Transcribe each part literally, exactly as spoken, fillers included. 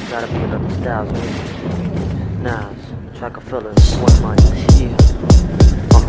Gotta be another styles, man. Nas, track of fillers, one mic. Yeah. Uh.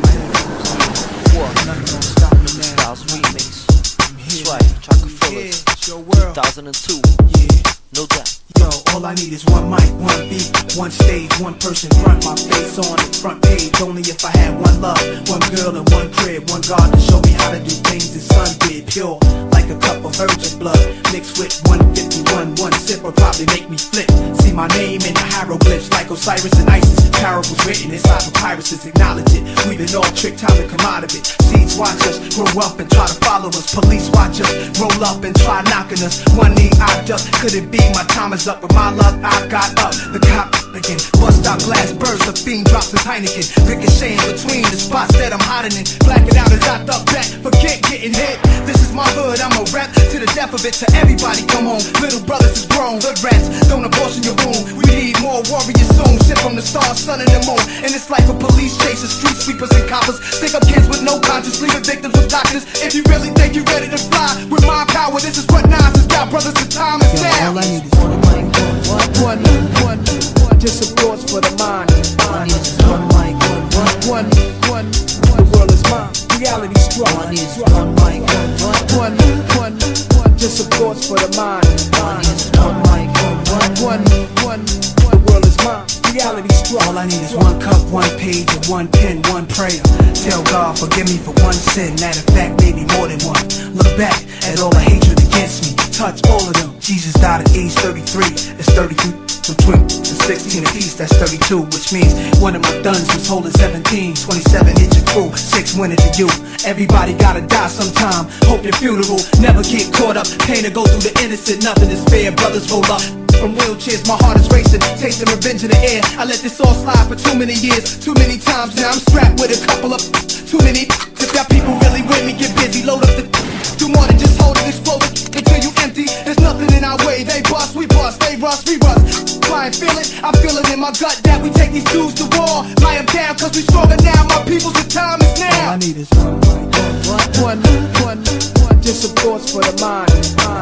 What? Nothing gonna stop me now. Styles remix. That's right, track of fillers. two thousand two. Yeah. No doubt. Yo, all I need is one mic, one beat, one stage, one person front, my face on the front page. Only if I had one love, one girl and one crib, one God to show me how to do things the sun did. Pure, like a cup of virgin blood, mixed with one fifty-one, one sip will probably make me flip. See my name in the hieroglyphs like Osiris and Isis. Parables written inside papyruses, acknowledge it. We've been all tricked, time to come out of it. Seeds watch us, grow up and try to follow us. Police watch us, roll up and try knocking us. One knee I duck, could it be my time is up? With my luck, I got up. The cop again, bust out glass, burst, the fiend drops his Heineken. Ricocheting between the spots that I'm hiding in. Blacking out as I duck back, forget getting hit. This is my hood, I'm a rep to the death of it. To everybody, come on, little brothers is grown. Hood rats, don't abortion your womb. We need more warriors soon. Shit from the stars, sun and the moon. And it's like a police chase, street sweepers and coppers. Stick up kids with no conscience, leaving victims with doctors. If you really think you're ready to fly with my power, this is what Nas has got, brothers. The time is now. All I need is one mic, one, one, one, one, just some thoughts for the mind. All I need is one mic, one, one, one, the world is mine. Reality strong. All I need is one mic, one, one, one, just some thoughts for the mind. All I need is one mic, one, one, one, the world is mine. Reality strong. All I need is one cup, one page, and one pen, one prayer. Tell God, forgive me for one sin. Matter of fact, maybe more than one. Look back at all the hatred against me. Touch all of them. Jesus died at age thirty-three. It's thirty-two. From twin to sixteen apiece, that's thirty-two. Which means one of my duns was holding seventeen. Twenty-seven hit your crew, six went into you. Everybody gotta die sometime. Hope your funeral never get caught up. Pain to go through the innocent, nothing is fair. Brothers roll up from wheelchairs, my heart is racing, tasting revenge in the air. I let this all slide for too many years, too many times. Now I'm strapped with a couple of too many. If got people really with me, get busy, load up the do more than just hold it, explode it until you empty. There's nothing in our way. They bust, we bust, they rust, we rust. Flying, feel it, I feel it in my gut that we take these dudes to war. Lie them down, cause we stronger now. My people's, the time is now. All I need is one mic, one, one, one, just some thoughts for the mind.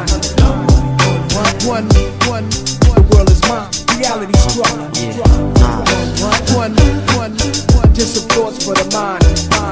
One, one, the world is mine. Reality strong. One, one, one, just some thoughts for the mind.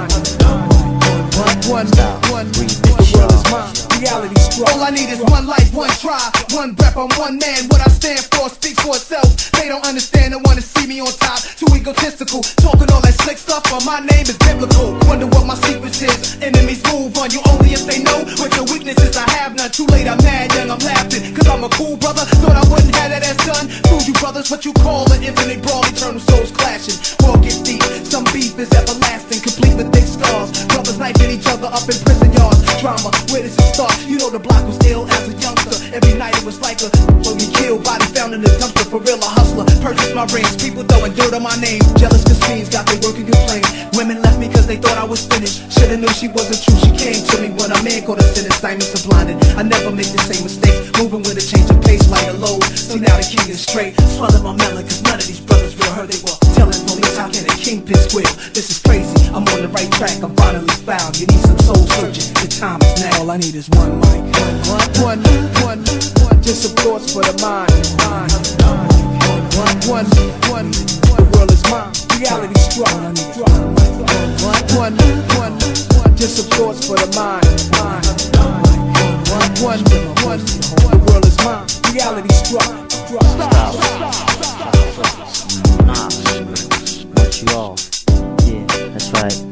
One, one, the world is mine. Reality strong. All I need is one life, one try, one breath. I'm one man. What I stand for speaks for itself. They don't understand and wanna see me on top. Too egotistical, talking all that slick stuff. But my name is biblical. Wonder what my secrets is. Enemies move on you only if they know what your weaknesses. I have none. Too late, I'm mad, young, I'm laughing. Cause I'm a cool brother. Thought I wouldn't have that as done. Fool you brothers, what you call an infinite brawl. Eternal souls clashing. War gets deep. Some beef is everlasting, complete with thick scars. Brothers knifing each other up in prison yards. Drama, where does it start? You know the block was ill as a youngster. Every night it was like a well, you killed, body found in the dumpster. For real, a hustler. Purchased my rings, people throwing dirt on my name. Jealous cause fiends got they work and complain. Women left me cause they thought I was finished. Shoulda knew she wasn't true. She came to me when a man caught a sentence. Diamonds are blinded. I never make the same mistakes. Moving with a change of pace, like a load. So now the king is straight. Swallow my melon cause none of these brothers real. Heard they were telling police how can a kingpin squeal. This is crazy. I'm on the right track. I'm finally found. You need some soul searching. The time is now. All I need is one mic, one, one, one, one, just some thoughts for the mind. One, one, one, the world is mine. Reality strong. One, one, one, just some thoughts for the mind. One, one, the world is mine. Reality strong. Nah, want you all. Yeah, that's right.